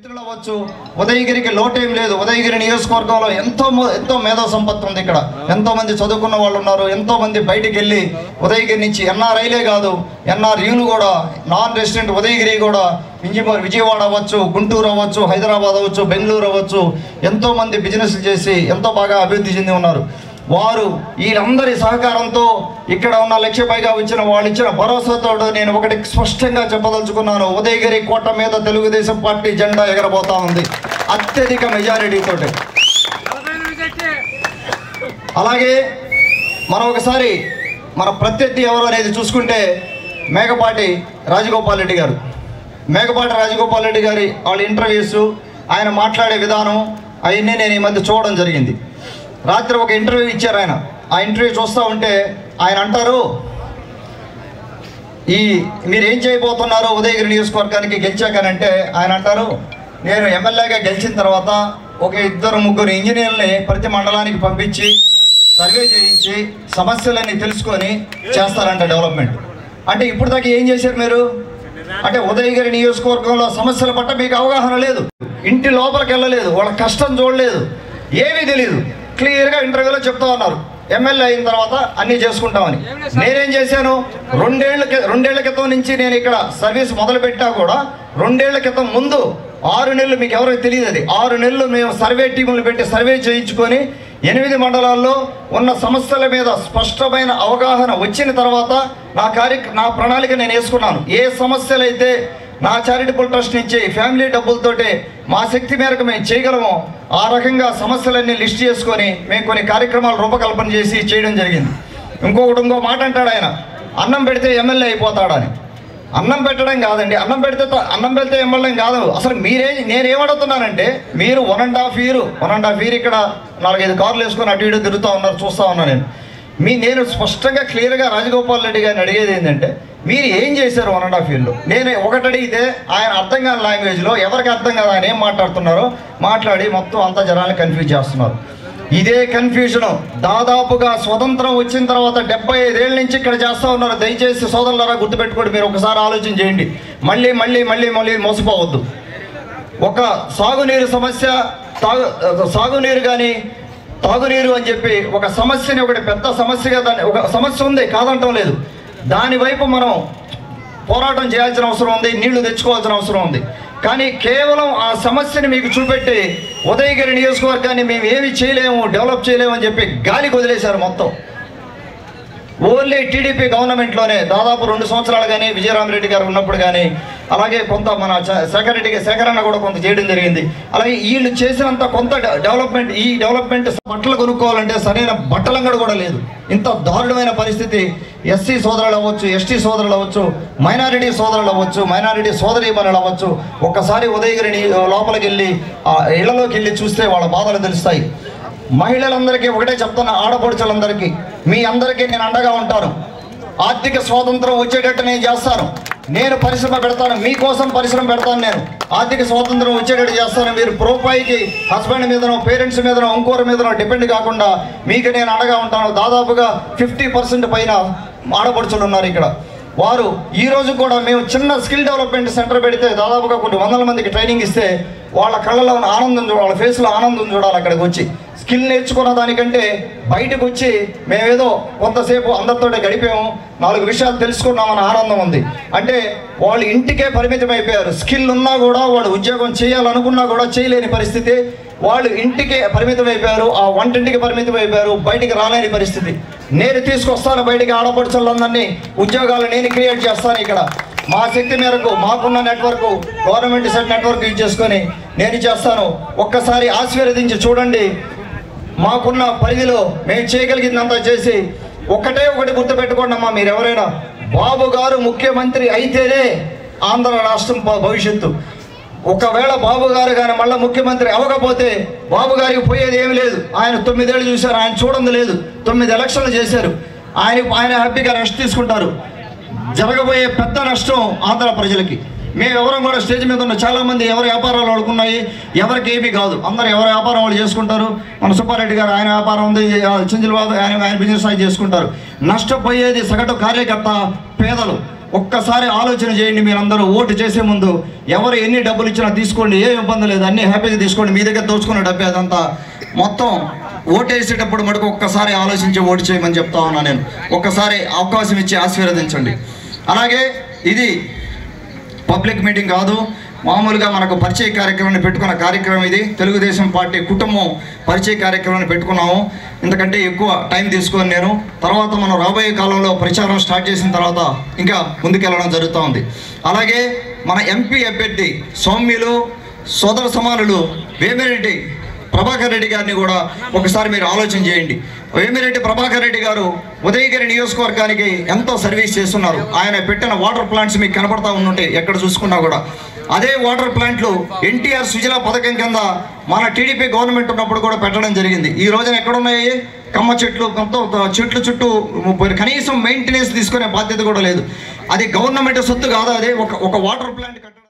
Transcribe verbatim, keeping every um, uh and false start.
మంత్రులు అవ్వచ్చు, ఉదయగిరికి లోటేం లేదు. ఉదయగిరి నియోజకవర్గంలో ఎంతో ఎంతో మేధో సంపత్తి ఉంది. ఇక్కడ ఎంతో మంది చదువుకున్న వాళ్ళు ఉన్నారు. ఎంతో మంది బయటికి వెళ్ళి ఉదయగిరి నుంచి ఎన్ఆర్ఐలే కాదు, ఎన్ఆర్యూలు కూడా, నాన్ రెసిడెంట్ ఉదయగిరి కూడా విజయవాడ విజయవాడ అవ్వచ్చు, గుంటూరు అవ్వచ్చు, హైదరాబాద్ అవ్వచ్చు, బెంగళూరు అవ్వచ్చు, ఎంతో మంది బిజినెస్ చేసి ఎంతో బాగా అభివృద్ధి చెంది ఉన్నారు. వారు వీళ్ళందరి సహకారంతో ఇక్కడ ఉన్న లక్ష పైగా వచ్చిన వాళ్ళు ఇచ్చిన భరోసాతో నేను ఒకటి స్పష్టంగా చెప్పదలుచుకున్నాను. ఉదయగిరి కోట మీద తెలుగుదేశం పార్టీ జెండా ఎగరబోతా ఉంది అత్యధిక మెజారిటీతో. అలాగే మనం ఒకసారి మన ప్రత్యర్థి ఎవరు అనేది చూసుకుంటే మేకపాటి రాజగోపాల్ రెడ్డి గారు. మేకపాటి రాజగోపాల్ రెడ్డి గారి వాళ్ళ ఇంటర్వ్యూస్, ఆయన మాట్లాడే విధానం అవన్నీ నేను ఈ మధ్య చూడడం జరిగింది. రాత్రి ఒక ఇంటర్వ్యూ ఇచ్చారు ఆయన. ఆ ఇంటర్వ్యూ చూస్తూ ఉంటే ఆయన అంటారు, ఈ మీరు ఏం చేయబోతున్నారు ఉదయగిరి నియోజకవర్గానికి గెలిచాకనంటే ఆయన అంటారు, నేను ఎమ్మెల్యేగా గెలిచిన తర్వాత ఒక ఇద్దరు ముగ్గురు ఇంజనీర్లని ప్రతి మండలానికి పంపించి సర్వే చేయించి సమస్యలన్నీ తెలుసుకొని చేస్తారంట డెవలప్మెంట్. అంటే ఇప్పుడు దాకా ఏం చేశారు మీరు? అంటే ఉదయగిరి నియోజకవర్గంలో సమస్యల పట్ల మీకు అవగాహన లేదు, ఇంటి లోపలికి వెళ్ళలేదు, వాళ్ళ కష్టం చూడలేదు, ఏమీ తెలియదు. క్లియర్గా ఇంటర్వ్యూలో చెప్తా ఉన్నారు ఎమ్మెల్యే అయిన తర్వాత అన్నీ చేసుకుంటామని. నేనేం చేశాను, రెండేళ్ల రెండేళ్ల క్రితం నుంచి నేను ఇక్కడ సర్వీస్ మొదలు పెట్టా కూడా రెండేళ్ల క్రితం ముందు ఆరు నెలలు మీకు ఎవరికి తెలియదు, అది ఆరు నెలలు మేము సర్వే టీములు పెట్టి సర్వే చేయించుకొని ఎనిమిది మండలాల్లో ఉన్న సమస్యల మీద స్పష్టమైన అవగాహన వచ్చిన తర్వాత నా కార్య నా ప్రణాళిక నేను వేసుకున్నాను. ఏ సమస్యలు అయితే నా చారిటబుల్ ట్రస్ట్ నుంచి ఫ్యామిలీ డబ్బులతోటి మా శక్తి మేరకు మేము చేయగలమో ఆ రకంగా సమస్యలన్నీ లిస్ట్ చేసుకొని మేము కొన్ని కార్యక్రమాలు రూపకల్పన చేసి చేయడం జరిగింది. ఇంకొకటి ఇంకో మాట అంటాడు ఆయన, అన్నం పెడితే ఎమ్మెల్యే అయిపోతాడని. అన్నం పెట్టడం కాదండి, అన్నం పెడితే అన్నం పెడితే ఎమ్మెల్యే కాదు. అసలు మీరే నేనేమడుగుతున్నానంటే, మీరు one and half year one and half year ఇక్కడ నాలుగైదు కార్లు వేసుకొని అటు ఇటు తిరుగుతూ ఉన్నారు, చూస్తూ ఉన్నాను నేను. మీ నేను స్పష్టంగా క్లియర్గా రాజగోపాల్ రెడ్డి గారిని అడిగేది ఏంటంటే, మీరు ఏం చేశారు వన్ అండ్ హాఫ్ ఇయర్లో? నేను ఒకటి అడిగితే ఆయన అర్థం కాని లాంగ్వేజ్లో ఎవరికి అర్థం కాదు ఆయన ఏం మాట్లాడుతున్నారో మాట్లాడి మొత్తం అంతా జనాన్ని కన్ఫ్యూజ్ చేస్తున్నారు. ఇదే కన్ఫ్యూజను దాదాపుగా స్వతంత్రం వచ్చిన తర్వాత డెబ్బై ఐదేళ్ళ నుంచి ఇక్కడ చేస్తూ ఉన్నారు. దయచేసి సోదరులారా గుర్తుపెట్టుకోండి, మీరు ఒకసారి ఆలోచన చేయండి, మళ్ళీ మళ్ళీ మళ్ళీ మళ్ళీ మోసపోవద్దు. ఒక సాగునీరు సమస్య, తాగు సాగునీరు కానీ తాగునీరు అని చెప్పి ఒక సమస్యని ఒకటి పెద్ద సమస్యగా దాన్ని ఒక సమస్య ఉంది కాదంటం లేదు, దానివైపు మనం పోరాటం చేయాల్సిన అవసరం ఉంది, నీళ్లు తెచ్చుకోవాల్సిన అవసరం ఉంది. కానీ కేవలం ఆ సమస్యని మీకు చూపెట్టి ఉదయగిరి నియోజకవర్గాన్ని మేము ఏమి చేయలేము, డెవలప్ చేయలేము అని చెప్పి గాలికి వదిలేశారు మొత్తం. ఓన్లీ టీడీపీ గవర్నమెంట్లోనే దాదాపు రెండు సంవత్సరాలు కానీ విజయరామరెడ్డి గారు ఉన్నప్పుడు కానీ, అలాగే కొంత మన శేఖర్ రెడ్డి శేఖరన్న కూడా కొంత చేయడం జరిగింది. అలాగే వీళ్ళు చేసినంత కొంత డెవలప్మెంట్, ఈ డెవలప్మెంట్ బట్టలు కొనుక్కోవాలంటే సరైన బట్టలంగడు కూడా లేదు. ఇంత దారుణమైన పరిస్థితి ఎస్సీ సోదరులు అవ్వచ్చు, ఎస్టీ సోదరులు అవ్వచ్చు, మైనారిటీ సోదరులు అవ్వచ్చు, మైనారిటీ సోదరీమణులు అవ్వచ్చు, ఒక్కసారి ఉదయగిరిని లోపలికి వెళ్ళి ఆ ఇళ్లలోకి వెళ్ళి చూస్తే వాళ్ళ బాధలు తెలుస్తాయి. మహిళలందరికీ ఒకటే చెప్తున్నా, ఆడపడుచులందరికీ మీ అందరికీ నేను అండగా ఉంటాను. ఆర్థిక స్వాతంత్రం వచ్చేటట్టు నేను చేస్తాను. నేను పరిశ్రమ పెడతాను, మీకోసం పరిశ్రమ పెడతాను. నేను ఆర్థిక స్వాతంత్రం వచ్చేటట్టు చేస్తాను. మీరు రూపాయికి హస్బెండ్ మీదనో పేరెంట్స్ మీదనో ఇంకోరి మీదనో డిపెండ్ కాకుండా మీకు నేను అండగా ఉంటాను. దాదాపుగా ఫిఫ్టీ పర్సెంట్ పైన ఆడపడుచులు ఉన్నారు ఇక్కడ. వారు ఈరోజు కూడా మేము చిన్న స్కిల్ డెవలప్మెంట్ సెంటర్ పెడితే దాదాపుగా కొన్ని వందల మందికి ట్రైనింగ్ ఇస్తే వాళ్ళ కళ్ళలో ఉన్న ఆనందం చూడాలి, వాళ్ళ ఫేస్లో ఆనందం చూడాలి. అక్కడికి వచ్చి స్కిల్ నేర్చుకున్న దానికంటే బయటకు వచ్చి మేమేదో కొంతసేపు అందరితో గడిపాము, నాలుగు విషయాలు తెలుసుకున్నామన్న ఆనందం ఉంది. అంటే వాళ్ళు ఇంటికే పరిమితం అయిపోయారు. స్కిల్ ఉన్నా కూడా వాళ్ళు ఉద్యోగం చేయాలనుకున్నా కూడా చేయలేని పరిస్థితి. వాళ్ళు ఇంటికే పరిమితం అయిపోయారు, ఆ వంటింటికి పరిమితం అయిపోయారు, బయటికి రాలేని పరిస్థితి. నేను తీసుకొస్తాను బయటికి ఆడపడుచులందరినీ, ఉద్యోగాలు నేను క్రియేట్ చేస్తాను. ఇక్కడ మా శక్తి మేరకు మాకున్న network, government set network use చేసుకొని నేను చేస్తాను. ఒక్కసారి ఆశీర్వదించి చూడండి. మాకున్న పరిధిలో మేము చేయగలిగిందంతా చేసి ఒకటే ఒకటి గుర్తుపెట్టుకోండి అమ్మా, మీరు ఎవరైనా బాబు గారు ముఖ్యమంత్రి అయితేనే ఆంధ్ర రాష్ట్రం భవిష్యత్తు. ఒకవేళ బాబు గారు కానీ మళ్ళీ ముఖ్యమంత్రి అవ్వకపోతే బాబు గారికి పోయేది ఏమి లేదు. ఆయన తొమ్మిదేళ్ళు చూశారు, ఆయన చూడండి లేదు, తొమ్మిది ఎలక్షన్లు చేశారు. ఆయన ఆయన హ్యాపీగా రెస్ట్ తీసుకుంటారు. జరగబోయే పెద్ద నష్టం ఆంధ్ర ప్రజలకి. మేము ఎవరం కూడా స్టేజ్ మీద ఉన్న చాలామంది ఎవరి వ్యాపారాలు వాళ్ళకున్నాయి, ఎవరికి ఏమీ కాదు, అందరూ ఎవరి వ్యాపారం వాళ్ళు చేసుకుంటారు. మన సుబ్బారెడ్డి గారు ఆయన వ్యాపారం ఉంది, చింజలబాబు ఆయన ఆయన బిజినెస్ ఆయన చేసుకుంటారు. నష్టపోయేది సగటు కార్యకర్త, పేదలు. ఒక్కసారి ఆలోచన చేయండి. మీరందరూ ఓటు చేసే ముందు ఎవరు ఎన్ని డబ్బులు ఇచ్చినా తీసుకోండి, ఏ ఇబ్బంది లేదు, అన్నీ హ్యాపీగా తీసుకోండి. మీ దగ్గర దోచుకునే డబ్బే అదంతా. మొత్తం ఓటు వేసేటప్పుడు మటుకు ఒక్కసారి ఆలోచించి ఓటు చేయమని చెప్తా ఉన్నా నేను. ఒక్కసారి అవకాశం ఇచ్చి ఆశీర్వదించండి. అలాగే ఇది పబ్లిక్ మీటింగ్ కాదు, మామూలుగా మనకు పరిచయ కార్యక్రమాన్ని పెట్టుకున్న కార్యక్రమం ఇది. తెలుగుదేశం పార్టీ కుటుంబం పరిచయ కార్యక్రమాన్ని పెట్టుకున్నాము. ఎందుకంటే ఎక్కువ టైం తీసుకొని నేను తర్వాత మనం రాబోయే కాలంలో ప్రచారం స్టార్ట్ చేసిన తర్వాత ఇంకా ముందుకెళ్ళడం జరుగుతూ ఉంది. అలాగే మన ఎంపీ అభ్యర్థి సౌమ్యులు సోదర సమానులు వేమిరెడ్డి ప్రభాకర్ రెడ్డి గారిని కూడా ఒకసారి మీరు ఆలోచన చేయండి. వేమిరెడ్డి ప్రభాకర్ రెడ్డి గారు ఉదయగిరి నియోజకవర్గానికి ఎంతో సర్వీస్ చేస్తున్నారు. ఆయన పెట్టిన వాటర్ ప్లాంట్స్ మీకు కనపడతా ఉంటుంటాయి ఎక్కడ చూసుకున్నా కూడా. అదే వాటర్ ప్లాంట్లు ఎన్టీఆర్ సుజల పథకం కింద మన టీడీపీ గవర్నమెంట్ ఉన్నప్పుడు కూడా పెట్టడం జరిగింది. ఈ రోజున ఎక్కడున్నాయి కమ్మ చెట్లు, మొత్తం చెట్లు చుట్టూ కనీసం మెయింటెనెన్స్ తీసుకునే బాధ్యత కూడా లేదు. అది గవర్నమెంట్ సొత్తు కాదు, అదే ఒక ఒక వాటర్ ప్లాంట్ కట్టడం.